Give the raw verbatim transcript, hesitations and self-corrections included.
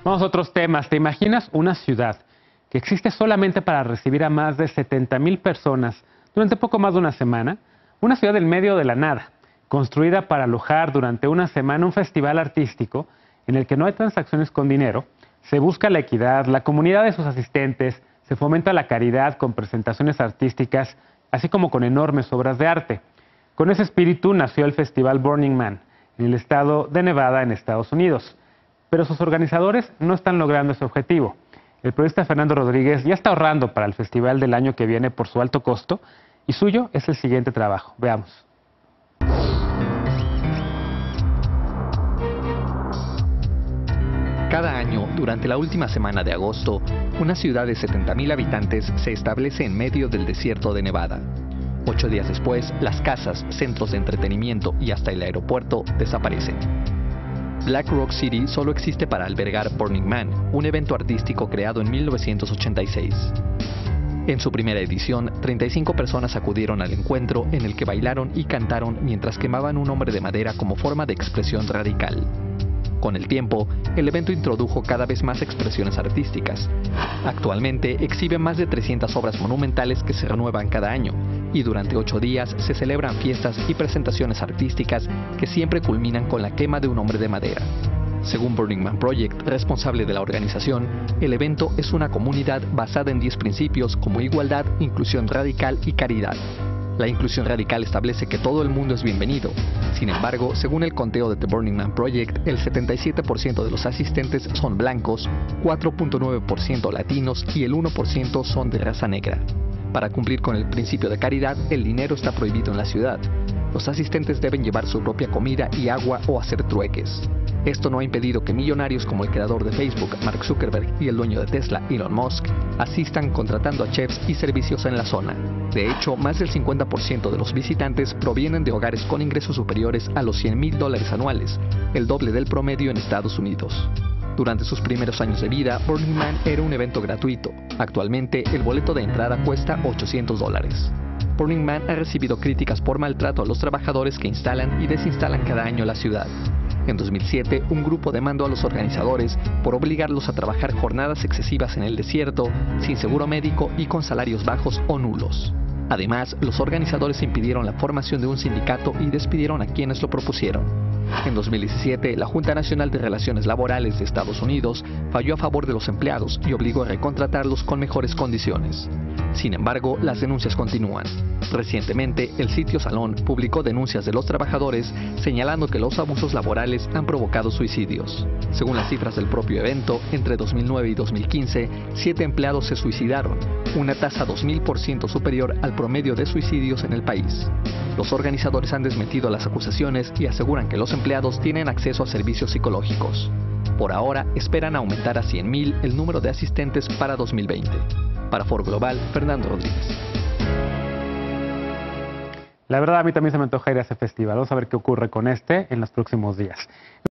Vamos a otros temas. ¿Te imaginas una ciudad que existe solamente para recibir a más de setenta mil personas durante poco más de una semana? Una ciudad en medio de la nada, construida para alojar durante una semana un festival artístico en el que no hay transacciones con dinero, se busca la equidad, la comunidad de sus asistentes, se fomenta la caridad con presentaciones artísticas, así como con enormes obras de arte. Con ese espíritu nació el Festival Burning Man, en el estado de Nevada, en Estados Unidos. Pero sus organizadores no están logrando ese objetivo. El periodista Fernando Rodríguez ya está ahorrando para el festival del año que viene por su alto costo, y suyo es el siguiente trabajo. Veamos. Cada año, durante la última semana de agosto, una ciudad de setenta mil habitantes se establece en medio del desierto de Nevada. Ocho días después, las casas, centros de entretenimiento y hasta el aeropuerto desaparecen. Black Rock City solo existe para albergar Burning Man, un evento artístico creado en mil novecientos ochenta y seis. En su primera edición, treinta y cinco personas acudieron al encuentro en el que bailaron y cantaron mientras quemaban un hombre de madera como forma de expresión radical. Con el tiempo, el evento introdujo cada vez más expresiones artísticas. Actualmente exhibe más de trescientas obras monumentales que se renuevan cada año, y durante ocho días se celebran fiestas y presentaciones artísticas que siempre culminan con la quema de un hombre de madera. Según Burning Man Project, responsable de la organización, el evento es una comunidad basada en diez principios como igualdad, inclusión radical y caridad. La inclusión radical establece que todo el mundo es bienvenido. Sin embargo, según el conteo de The Burning Man Project, el setenta y siete por ciento de los asistentes son blancos, cuatro punto nueve por ciento latinos y el uno por ciento son de raza negra. Para cumplir con el principio de caridad, el dinero está prohibido en la ciudad. Los asistentes deben llevar su propia comida y agua o hacer trueques. Esto no ha impedido que millonarios como el creador de Facebook, Mark Zuckerberg, y el dueño de Tesla, Elon Musk, asistan contratando a chefs y servicios en la zona. De hecho, más del cincuenta por ciento de los visitantes provienen de hogares con ingresos superiores a los cien mil dólares anuales, el doble del promedio en Estados Unidos. Durante sus primeros años de vida, Burning Man era un evento gratuito. Actualmente, el boleto de entrada cuesta ochocientos dólares. Burning Man ha recibido críticas por maltrato a los trabajadores que instalan y desinstalan cada año la ciudad. En dos mil siete, un grupo demandó a los organizadores por obligarlos a trabajar jornadas excesivas en el desierto, sin seguro médico y con salarios bajos o nulos. Además, los organizadores impidieron la formación de un sindicato y despidieron a quienes lo propusieron. En dos mil diecisiete, la Junta Nacional de Relaciones Laborales de Estados Unidos falló a favor de los empleados y obligó a recontratarlos con mejores condiciones. Sin embargo, las denuncias continúan. Recientemente, el sitio Salon publicó denuncias de los trabajadores señalando que los abusos laborales han provocado suicidios. Según las cifras del propio evento, entre dos mil nueve y dos mil quince, siete empleados se suicidaron, una tasa dos mil por ciento superior al promedio de suicidios en el país. Los organizadores han desmentido las acusaciones y aseguran que los empleados tienen acceso a servicios psicológicos. Por ahora, esperan aumentar a cien mil el número de asistentes para dos mil veinte. Para Foro Global, Fernando Rodríguez. La verdad, a mí también se me antoja ir a ese festival. Vamos a ver qué ocurre con este en los próximos días.